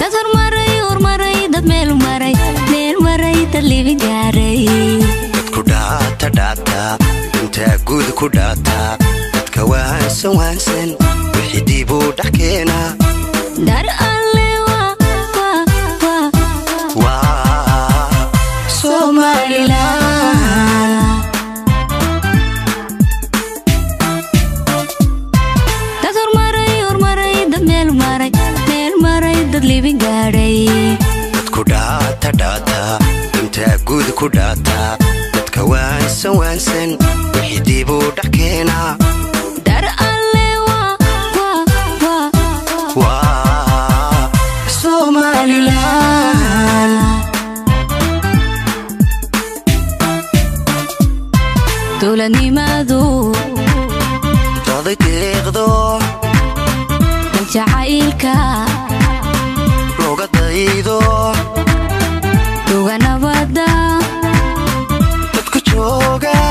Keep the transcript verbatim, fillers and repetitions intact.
dadhor maray ur maray dad meel maray meel maray dad libi gaaray dadku dhaata dhaata inta guud ku dhaata dadka waansan waansan wixii dib u dhaxkeena dar alle waa waa waa Somaliland dadhor maray ur maray dad meel maray meel maray dad libi gaaray dadku dhaata dhaata inta guud ku dhaata dadka waansan waansan wixii dib u dhaxkeena dar alle waa waa waa Somaliland dowladnimadu daday deeqdo jacaylka looga daydo duga nabada dadku jooga